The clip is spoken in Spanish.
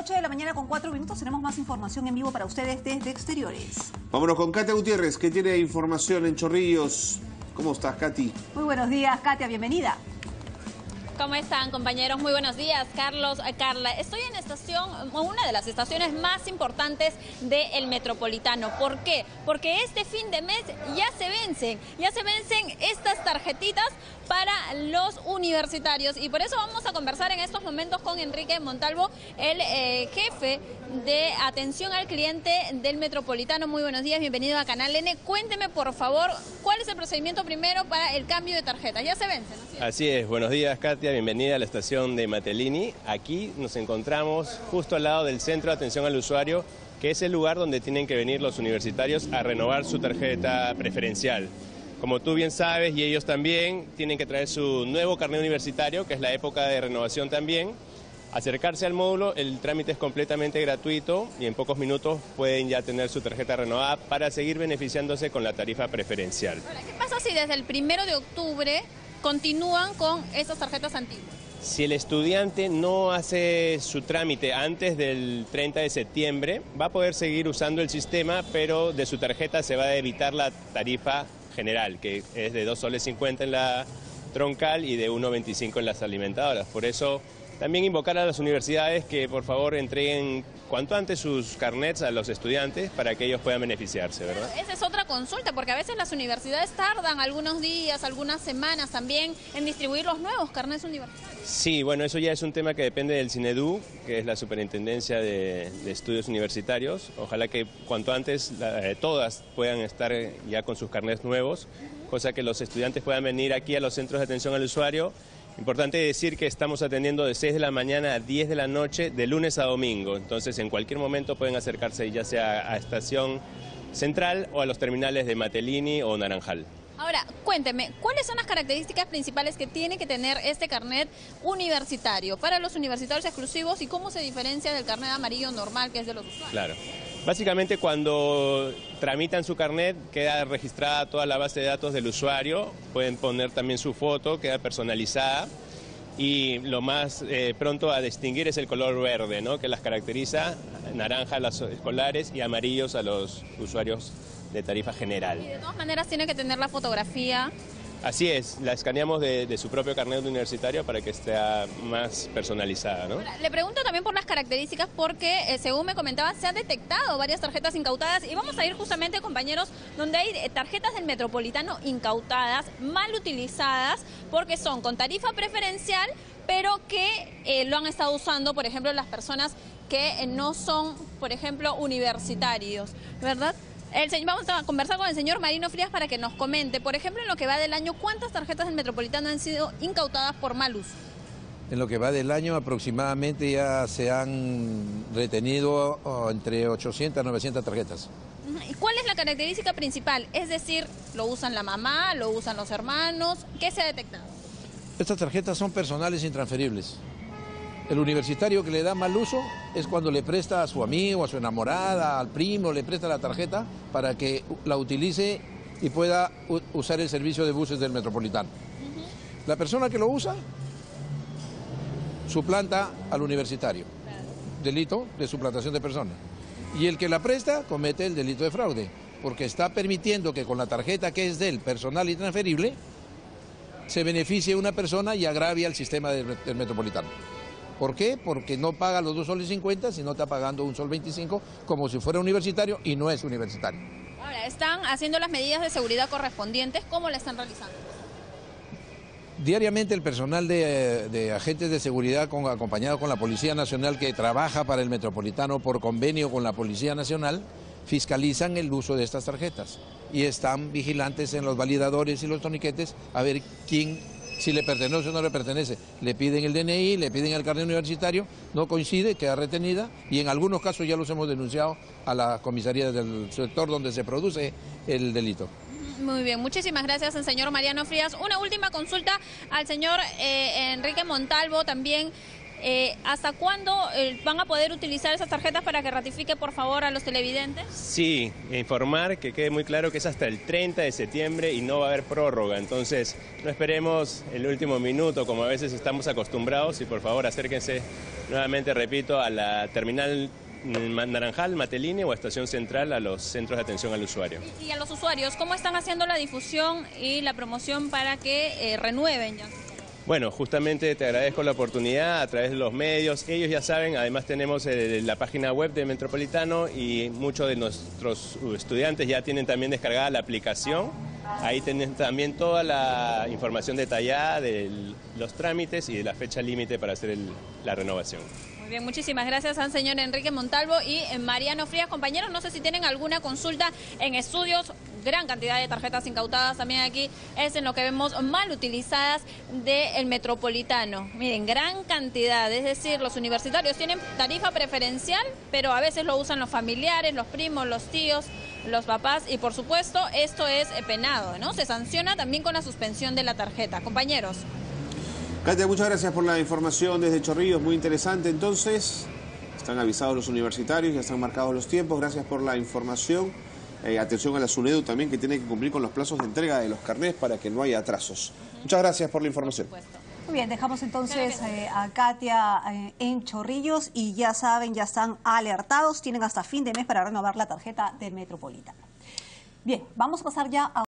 8 de la mañana con 4 minutos. Tenemos más información en vivo para ustedes desde Exteriores. Vámonos con Katia Gutiérrez, que tiene información en Chorrillos. ¿Cómo estás, Katy? Muy buenos días, Katia, bienvenida. ¿Cómo están, compañeros? Muy buenos días, Carlos, Carla. Estoy en una de las estaciones más importantes del Metropolitano. ¿Por qué? Porque este fin de mes ya se vencen estas tarjetitas para los universitarios. Y por eso vamos a conversar en estos momentos con Enrique Montalvo, el jefe de atención al cliente del Metropolitano. Muy buenos días, bienvenido a Canal N. Cuénteme, por favor, ¿cuál es el procedimiento primero para el cambio de tarjetas? Ya se vencen, ¿no? Así es, buenos días, Katia, bienvenida a la estación de Matelini. Aquí nos encontramos justo al lado del Centro de Atención al Usuario, que es el lugar donde tienen que venir los universitarios a renovar su tarjeta preferencial. Como tú bien sabes, y ellos también, tienen que traer su nuevo carnet universitario, que es la época de renovación también. Acercarse al módulo, el trámite es completamente gratuito y en pocos minutos pueden ya tener su tarjeta renovada para seguir beneficiándose con la tarifa preferencial. Ahora, ¿qué pasa si desde el 1 de octubre continúan con esas tarjetas antiguas? Si el estudiante no hace su trámite antes del 30 de septiembre, va a poder seguir usando el sistema, pero de su tarjeta se va a evitar la tarifa general, que es de 2,50 soles en la troncal y de 1,25 en las alimentadoras. Por eso también invocar a las universidades que por favor entreguen cuanto antes sus carnets a los estudiantes para que ellos puedan beneficiarse, ¿verdad? Esa es otra consulta, porque a veces las universidades tardan algunos días, algunas semanas también en distribuir los nuevos carnets universitarios. Sí, bueno, eso ya es un tema que depende del CINEDU, que es la Superintendencia de Estudios Universitarios. Ojalá que cuanto antes todas puedan estar ya con sus carnets nuevos, cosa que los estudiantes puedan venir aquí a los centros de atención al usuario. Importante decir que estamos atendiendo de 6 de la mañana a 10 de la noche, de lunes a domingo. Entonces, en cualquier momento pueden acercarse ya sea a Estación Central o a los terminales de Matelini o Naranjal. Ahora, cuénteme, ¿cuáles son las características principales que tiene que tener este carnet universitario para los universitarios exclusivos y cómo se diferencia del carnet amarillo normal que es de los usuarios? Claro. Básicamente, cuando tramitan su carnet, queda registrada toda la base de datos del usuario, pueden poner también su foto, queda personalizada y lo más pronto a distinguir es el color verde, ¿no?, que las caracteriza, naranja a los escolares y amarillos a los usuarios de tarifa general. Y de todas maneras tiene que tener la fotografía. Así es, la escaneamos de su propio carnet universitario para que esté más personalizada, ¿no? Ahora, le pregunto también por las características porque, según me comentaba, se han detectado varias tarjetas incautadas y vamos a ir justamente, compañeros, donde hay tarjetas del Metropolitano incautadas, mal utilizadas, porque son con tarifa preferencial, pero que lo han estado usando, por ejemplo, las que no son, por ejemplo, universitarios, ¿verdad? Vamos a conversar con el señor Marino Frías para que nos comente, por ejemplo, en lo que va del año, ¿cuántas tarjetas del Metropolitano han sido incautadas por mal uso? En lo que va del año aproximadamente ya se han retenido entre 800 a 900 tarjetas. ¿Y cuál es la característica principal? Es decir, ¿lo usan la mamá, lo usan los hermanos? ¿Qué se ha detectado? Estas tarjetas son personales intransferibles. El universitario que le da mal uso es cuando le presta a su amigo, a su enamorada, al primo, le presta la tarjeta para que la utilice y pueda usar el servicio de buses del Metropolitano. La persona que lo usa suplanta al universitario, delito de suplantación de persona. Y el que la presta comete el delito de fraude, porque está permitiendo que con la tarjeta que es del personal intransferible se beneficie una persona y agravia el sistema del Metropolitano. ¿Por qué? Porque no paga los 2,50 soles, sino está pagando 1,25 sol como si fuera universitario y no es universitario. Ahora, ¿están haciendo las medidas de seguridad correspondientes? ¿Cómo la están realizando? Diariamente el personal de agentes de seguridad acompañado con la Policía Nacional que trabaja para el Metropolitano por convenio con la Policía Nacional fiscalizan el uso de estas tarjetas y están vigilantes en los validadores y los torniquetes a ver si le pertenece o no le pertenece. Le piden el DNI, le piden el carnet universitario, no coincide, queda retenida y en algunos casos ya los hemos denunciado a la comisaría del sector donde se produce el delito. Muy bien, muchísimas gracias al señor Mariano Frías. Una última consulta al señor Enrique Montalvo también. ¿Hasta cuándo van a poder utilizar esas tarjetas para que ratifique, por favor, a los televidentes? Sí, informar que quede muy claro que es hasta el 30 de septiembre y no va a haber prórroga. Entonces, no esperemos el último minuto, como a veces estamos acostumbrados, y por favor acérquense nuevamente, repito, a la terminal Naranjal, Matelini o Estación Central, a los centros de atención al usuario. Y a los usuarios, ¿cómo están haciendo la difusión y la promoción para que renueven ya? Bueno, justamente te agradezco la oportunidad a través de los medios. Ellos ya saben, además tenemos la página web de Metropolitano y muchos de nuestros estudiantes ya tienen también descargada la aplicación. Ahí tienen también toda la información detallada de los trámites y de la fecha límite para hacer la renovación. Muy bien, muchísimas gracias al señor Enrique Montalvo y Mariano Frías. Compañeros, no sé si tienen alguna consulta en estudios. Gran cantidad de tarjetas incautadas también aquí es en lo que vemos mal utilizadas del Metropolitano. Miren, gran cantidad, es decir, los universitarios tienen tarifa preferencial, pero a veces lo usan los familiares, los primos, los tíos, los papás y por supuesto esto es penado, ¿no? Se sanciona también con la suspensión de la tarjeta. Compañeros. Katia, muchas gracias por la información desde Chorrillos, muy interesante. Entonces, están avisados los universitarios, ya están marcados los tiempos, gracias por la información. Atención a la SUNEDU también, que tiene que cumplir con los plazos de entrega de los carnés para que no haya atrasos. Muchas gracias por la información. Muy bien, dejamos entonces a Katia en Chorrillos y ya saben, ya están alertados, tienen hasta fin de mes para renovar la tarjeta del Metropolitano. Bien, vamos a pasar ya a